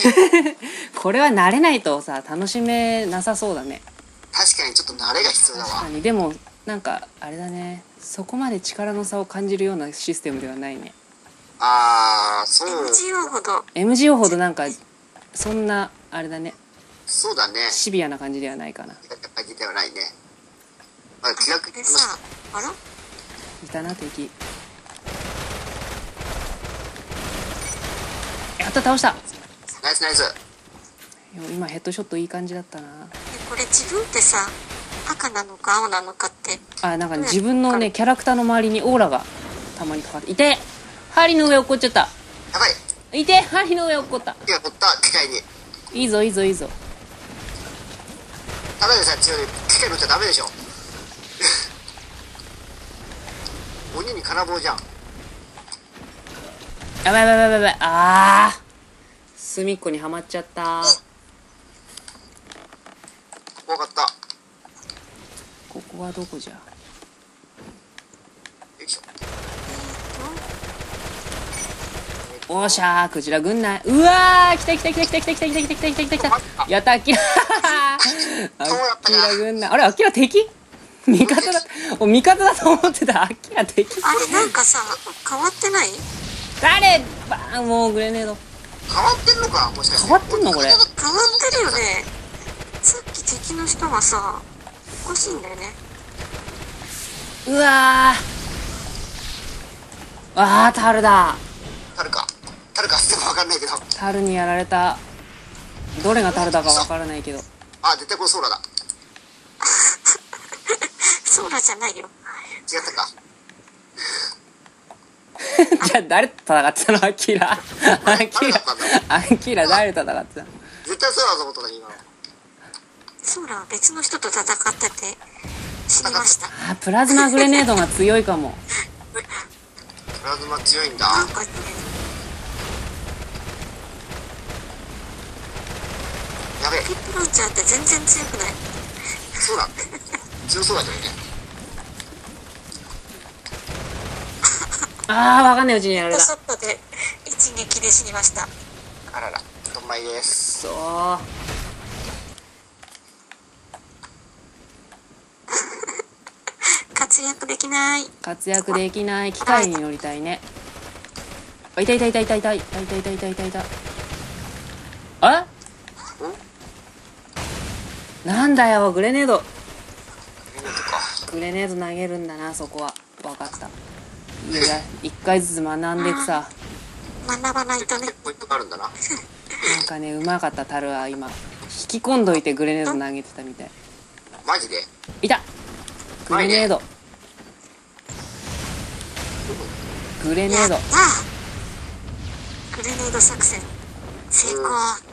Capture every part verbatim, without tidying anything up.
これは慣れないとさ楽しめなさそうだね。 確かにちょっと慣れが必要だわ。 確かに。でもなんかあれだね、そこまで力の差を感じるようなシステムではないね。 ああ、そう。 エムジーオー ほどエムジーオー ほどなんかそんなあれだね、 そうだね。 シビアな感じではないかな。 感じではないね。まあ、気楽でさ、あらいたな敵。やった倒した。 ナイスナイス。 今ヘッドショットいい感じだったな。 これ自分ってさ赤なのか青なのかってあ、なんか、ね、自分のねキャラクターの周りにオーラがたまにかかって。いて、針の上落っこっちゃった。 やばい。 いて、針の上落っこった。 いや、取った機械に。 いいぞいいぞいいぞ。 ただでさえ強い機械乗っちゃダメでしょ。鬼に金棒じゃん。 やばいやばいやばいやばい。あー、隅っこにはまっちゃった。 怖かった。 ここはどこじゃ。 よいしょ。 おーしゃー、クジラ軍内。うわー、来た来た来た来た来た来た来た来た来た来た来た。やった、アキラ。アキラ軍内。あれ、アキラ敵？味方だ。お、味方だと思ってた。アキラ敵。 あれなんかさ変わってない？ 誰？バーン、もうグレネード。 変わってんのか、もしかして。 変わってんのこれ。 変わってるよね。さっき敵の人がさおかしいんだよね。 うわー。あー、タルだ。 タルか。タルかってもわかんないけど。 タルにやられた。どれがタルだかわからないけど。 あ、絶対これソーラだ。 ソーラじゃないよ。 違ったか。 じゃあ誰と戦ってたの？アキラ。アキラ。アキラ誰と戦ってたの？ 絶対ソーラだと思ったのに今の。 ソーラは別の人と戦ってて死にました。 あ、プラズマグレネードが強いかも。 プラズマ強いんだ。 なんかね、 やべえ。 ピップランチャーって全然強くない。 そうだ。強そうだけどね。 あー、わかんないうちにやられた。 ショットで一撃で死にました。 あらら、どんまいです。 そう。 活躍できない。 活躍できない。機械に乗りたいね。あ、いたいたいたいたいたいたいたいたいたいたいた。あ？なんだよ、グレネード。グレネード投げるんだな、そこは。わかった。いやいや、一回ずつ学んでいくさ。 学ばないとね。 ポイントがあるんだな。 なんかね、うまかった、タルは今。引き込んどいてグレネード投げてたみたい。 マジで？ いた！グレネード。グレネード。 やったー。グレネード作戦成功。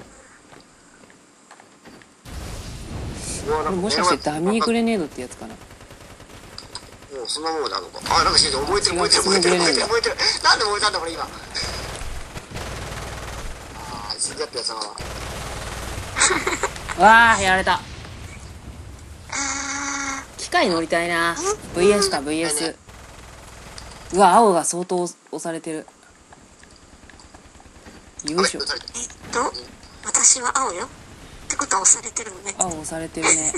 これもしかしてダミーグレネードってやつかな。 もうそんなもんなのか。あ、なんか知ってる、燃えてる燃えてる燃えてる燃えてる燃えてる。なんで燃えたんだこれ今。ああ、死んじゃったやつだな。 わあ、やられた。 あ機械乗りたいな。 ブイエス か ブイエス。うわ、青が相当押されてる。よいしょ。 ー、えっと私は青よってことは押されてるのね。 青押されてるね。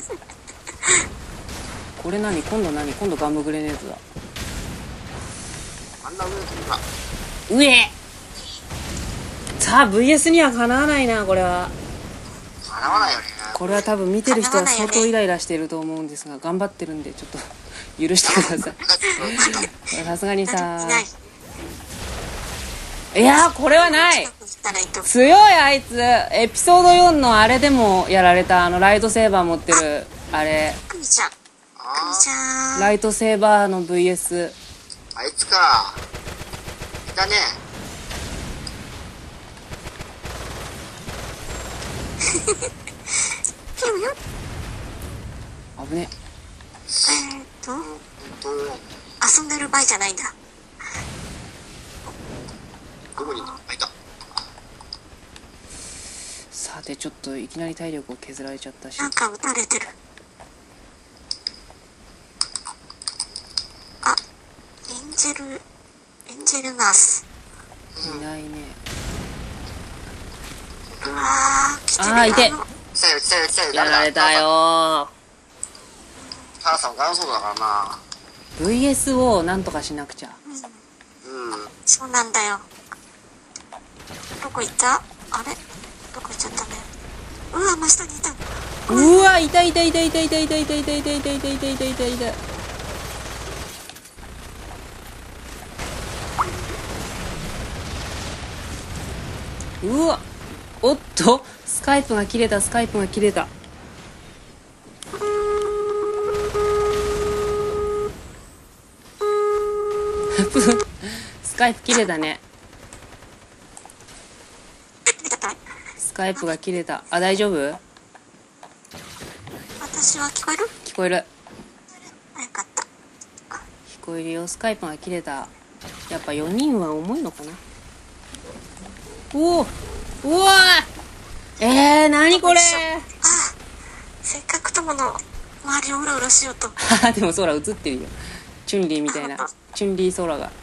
これ何？今度何？今度ガムグレネードだ。 あんな上に今。 上。さあ ブイエス にはかなわないな、これは。 かなわないよね。 これは多分見てる人は相当イライラしていると思うんですが、頑張ってるんでちょっと許してください。さすがにさ、いやー、これはない。強いあいつ。エピソードよんのあれでもやられた。あのライトセーバー持ってるあれ。 クミちゃん。クミちゃん。 ライトセーバーの ブイエス。 あいつか。いたね。 ピューよ。 危ね。 えーっと遊んでる場合じゃないんだ。 どこにいた？ さてちょっといきなり体力を削られちゃったし。 なんか撃たれてる。あ、エンジェルエンジェルナース。 いないね。 うわー来てる。 あーいての来たよ来たよ来たよ。 やられたよー。 母さん元祖だからな。 ブイエス をなんとかしなくちゃ。 うん。 そうなんだよ。どこ行った？あれどこ行っちゃったね。うわ真下にいた。 うわ、いたいたいたいたいたいたいたいたいたいたいたいたいたいたいた。うわ、おっと、スカイプが切れた、スカイプが切れた。スカイプ切れたね。スカイプが切れた。あ、大丈夫？ 私は聞こえる？ 聞こえる。 あ、よかった。 聞こえるよ。スカイプが切れた。やっぱよにんは重いのかな。おお、うわー、えー、なにこれ。 あ、せっかく友の周りをうろうろしようと。 でも空映ってるよ。チュンリーみたいな。チュンリー空が。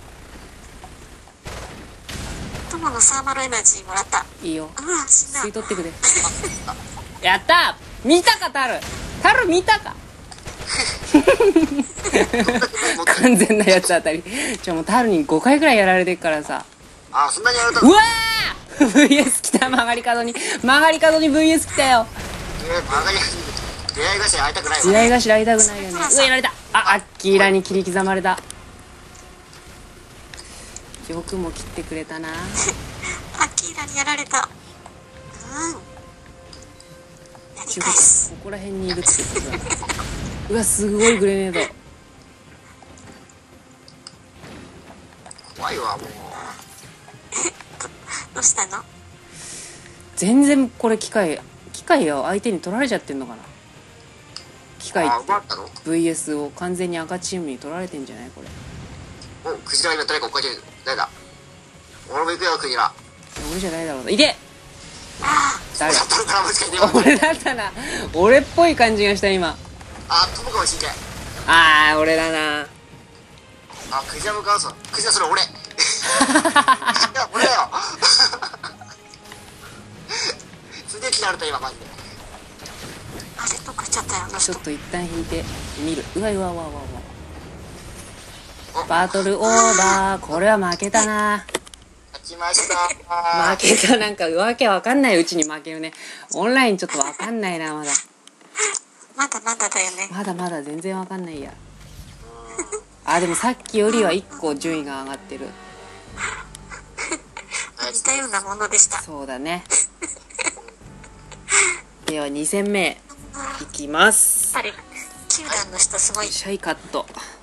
友のサーマルエナジーもらった。 いいよ。 うわ死んだ。 吸い取ってくれ。やったー、見たかタル。タル見たか。完全なやつ当たり。ちょ、もうタルにごかいぐらいやられてるからさ。 あ、そんなにやられたうの？ わーブイエス 来た。曲がり角に曲がり角に ブイエス 来たよ。 えー、バカに出会い頭会いたくないわ。 出会い頭会いたくないよね。うわ、やられた。あ、アッキーラに切り刻まれた。よくも切ってくれたな。 アキーラにやられた。うん。やり返す。 ここら辺にいるってことだな。うわ、すごいグレネード。 怖いわ、もう。 どうしたの？ 全然これ機械機械を相手に取られちゃってんのかな。機械あ、奪ったの？ ブイエス を完全に赤チームに取られてんじゃないこれ。 お、クジラ今誰か追っかけてる。誰だ？俺も行くよ、クジラ。 俺じゃないだろうな。いて。誰だ。 札幌からもしかして今。 俺だったな。俺っぽい感じがした今。 あ、飛ぶかもしんない。 あー、俺だな。 あ、クジラ向かうぞ。クジラそれ俺。いや、俺だよ。すげえ嫌われた今マジで。 あれどこ行っちゃったよあの人。 ちょっと一旦引いて見る。うわうわうわうわうわ。バトルオーバー。これは負けたな。 勝ちました。 負けた。なんかわけわかんないうちに負けるね。オンラインちょっとわかんないなまだ。 まだまだだよね。 まだまだ全然わかんないや。あ、でもさっきよりはいっこ順位が上がってる。 似たようなものでした。 そうだね。ではに戦目いきます。 やっぱりきゅうだんの人すごい。 シャイカット。